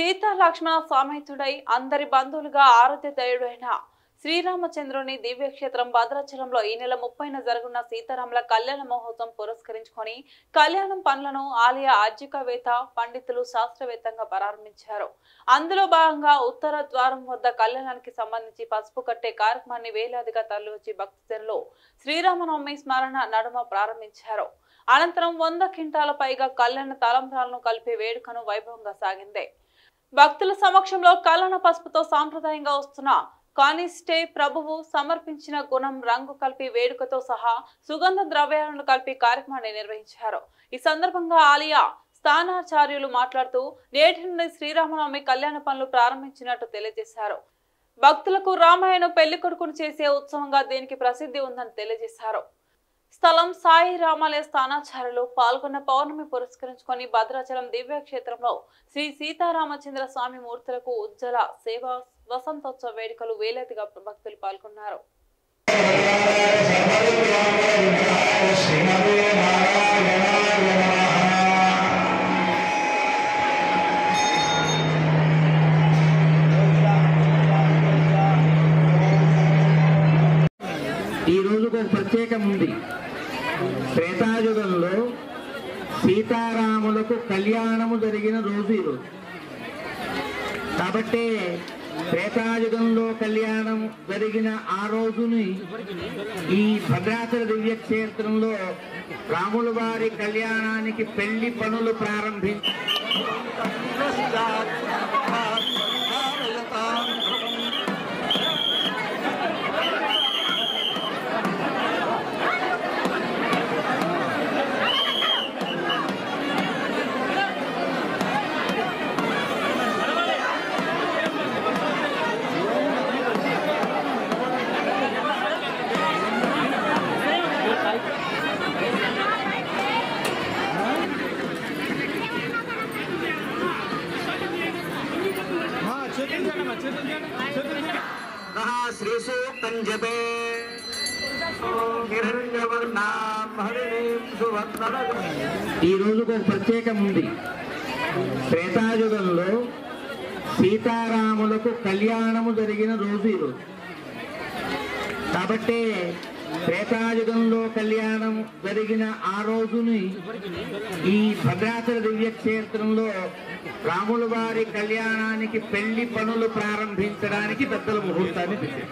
సీతా లక్ష్మణ సమేతుడై అందరి బంధువులుగా ఆరాధ్య దైవుడైన శ్రీరామచంద్రుని దివ్యక్షేత్రం భద్రాచలంలో ఈ నెల 30న జరుగుతున్న సీతారాముల కళ్యాణ మహోత్సవం పురస్కరించుకొని కళ్యాణం పనులను ఆలయ ఆర్జికవేత్త పండితులు శాస్త్రవేత్తంగా ప్రారంభించారు. అందులో భాగంగా ఉత్తర ద్వారం వద్ద కళ్యాణానికి సంబంధించి పసుపు కట్టే కార్యక్రమాన్ని వేలాదిగా తరలివచ్చి భక్తులు శ్రీరామనవమి స్మరణ నడుమ ప్రారంభించారు. అనంతరం 100 క్వింటాల పైగా కళ్యాణ తలంబ్రాలను కలిపే వేడుకను వైభవంగా సాగింది. భక్తుల సమక్షంలో కళ్యాణ పసుపుతో సాంప్రదాయంగా వస్తున్న కానిస్టే ప్రభువు సమర్పించిన గుణం రంగు కలిపి వేడుకతో సహా సుగంధ ద్రవ్యాలను కలిపి కార్యక్రమాన్ని నిర్వహించారు. ఈ సందర్భంగా ఆలయ స్థానాచార్యులు మాట్లాడుతూ నేటి నుండి శ్రీరామనవమి కళ్యాణ పనులు ప్రారంభించినట్టు తెలియజేశారు. భక్తులకు రామాయణ పెళ్లి కొడుకును చేసే ఉత్సవంగా దీనికి ప్రసిద్ధి ఉందని తెలియజేశారు. స్థలం సాయి రామాలయ స్థానాచార్యులు పాల్గొన్న పౌర్ణమి పురస్కరించుకొని భద్రాచలం దివ్యక్షేత్రంలో శ్రీ సీతారామచంద్ర స్వామి మూర్తులకు ఉజ్జల సేవ వసంతోత్సవ వేడుకలు వేలాదిగా భక్తులు పాల్గొన్నారు. ఈ రోజుకు ఒక ప్రత్యేకం ఉంది. త్రేతాయుగంలో సీతారాములకు కళ్యాణము జరిగిన రోజు ఈరోజు. కాబట్టి త్రేతాయుగంలో కళ్యాణం జరిగిన ఆ రోజుని ఈ భద్రాచల దివ్యక్షేత్రంలో రాముల వారి కళ్యాణానికి పెళ్లి పనులు ప్రారంభించారు. ఈ రోజుకు ఒక ప్రత్యేకం ఉంది. త్రేతాయుగంలో సీతారాములకు కళ్యాణము జరిగిన రోజు ఈరోజు. కాబట్టి త్రేతాయుగంలో కళ్యాణం జరిగిన ఆ రోజుని ఈ భద్రాచల దివ్యక్షేత్రంలో రాముల వారి కళ్యాణానికి పెళ్లి పనులు ప్రారంభించడానికి పెద్దల ముహూర్తాన్ని పెట్టారు.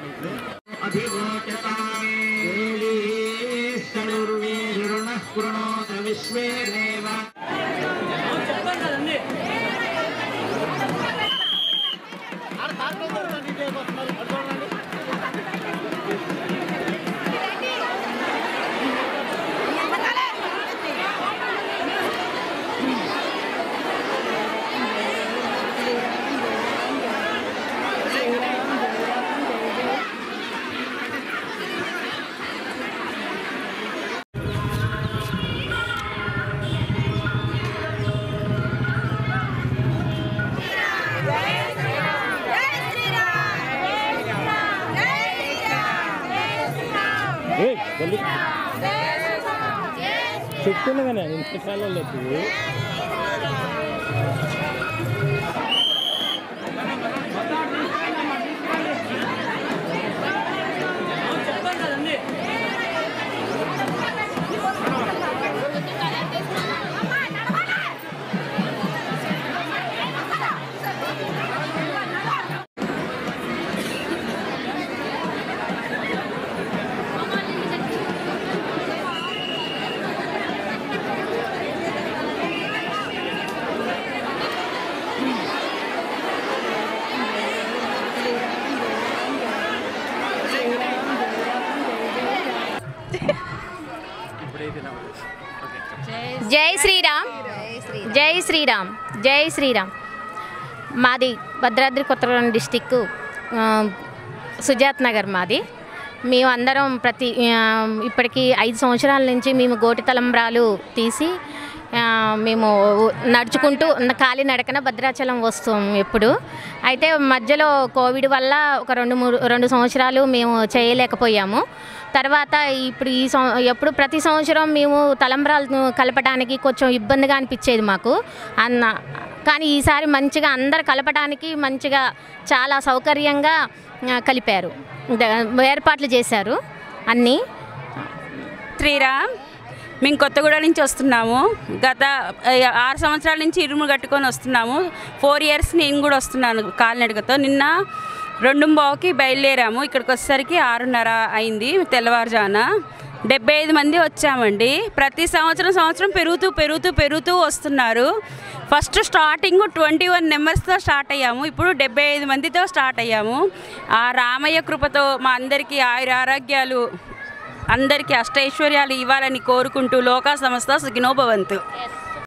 చెప్తున్నా ఇంతకాలం లేదు. జై శ్రీరామ్, జై శ్రీరామ్, జై శ్రీరామ్. మాది భద్రాద్రి కొత్తగూడెం డిస్టిక్ సుజాత్ నగర్ మాది. మేము అందరం ఇప్పటికీ 5 సంవత్సరాల నుంచి మేము గోటి తలంబ్రాలు తీసి మేము నడుచుకుంటూ కాలినడకన భద్రాచలం వస్తాం ఎప్పుడు. అయితే మధ్యలో కోవిడ్ వల్ల ఒక 2 సంవత్సరాలు మేము చేయలేకపోయాము. తర్వాత ఇప్పుడు ఎప్పుడు ప్రతి సంవత్సరం మేము తలంబ్రాలు కలపడానికి కొంచెం ఇబ్బందిగా అనిపించేది మాకు. కానీ ఈసారి మంచిగా అందరు కలపడానికి మంచిగా చాలా సౌకర్యంగా కలిపారు, ఏర్పాట్లు చేశారు అన్నీ. శ్రీరామ్, మేము కొత్తగూడ నుంచి వస్తున్నాము. గత 6 సంవత్సరాల నుంచి ఇరుము కట్టుకొని వస్తున్నాము. 4 ఇయర్స్ నేను కూడా వస్తున్నాను కాలినడకతో. నిన్న 2:15కి బయలుదేరాము. ఇక్కడికి వచ్చేసరికి 6:30 అయింది తెల్లవారుజామున. 75 మంది వచ్చామండి. ప్రతి సంవత్సరం పెరుగుతూ వస్తున్నారు. ఫస్ట్ స్టార్టింగ్ 21 నెంబర్స్తో స్టార్ట్ అయ్యాము. ఇప్పుడు 75 మందితో స్టార్ట్ అయ్యాము. ఆ రామయ్య కృపతో మా అందరికీ ఆయురారోగ్యాలు, అందరికీ అష్టైశ్వర్యాలు ఇవ్వాలని కోరుకుంటూ లోకా సమస్త సుఖినో భవంతు.